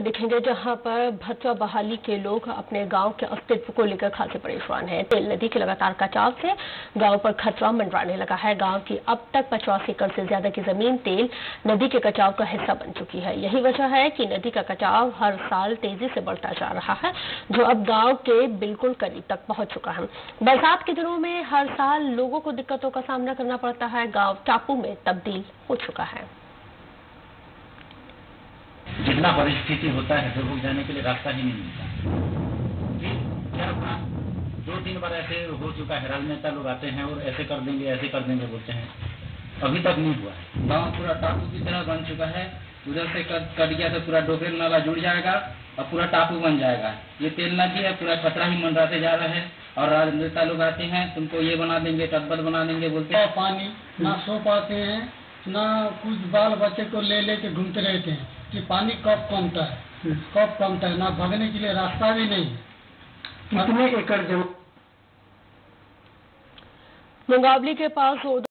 दिखेंगे जहां पर भतवा बहाली के लोग अपने गांव के अस्तित्व को लेकर खासे परेशान हैं। तेल नदी के लगातार कटाव से गांव पर खतरा मंडराने लगा है। गांव की अब तक 50 एकड़ से ज्यादा की जमीन तेल नदी के कटाव का हिस्सा बन चुकी है। यही वजह है कि नदी का कटाव हर साल तेजी से बढ़ता जा रहा है, जो अब गाँव के बिल्कुल करीब तक पहुंच चुका है। बरसात के दिनों में हर साल लोगों को दिक्कतों का सामना करना पड़ता है। गाँव टापू में तब्दील हो चुका है। जितना परिस्थिति होता है तो लोग जाने के लिए रास्ता ही नहीं मिलता। क्या 2-3 बार ऐसे हो चुका है, राजनेता लोग आते हैं और ऐसे कर देंगे बोलते हैं, अभी तक नहीं हुआ है। गांव पूरा टापू की तरह बन चुका है। उधर से कट गया तो पूरा डोबेल नाला जुड़ जाएगा और पूरा टापू बन जाएगा। ये तेल नदी है, पूरा खतरा ही मंडराते जा रहा है। और राजनेता लोग आते हैं, तुमको ये बना देंगे, टब्बर बना देंगे बोलते हैं। पानी ना सो पाते हैं, ना कुछ बाल बच्चे को ले लेके घूमते रहते हैं कि पानी कब कमता है, ना भागने के लिए रास्ता भी नहीं। कितने एकड़ जमीन मुंगावली के पास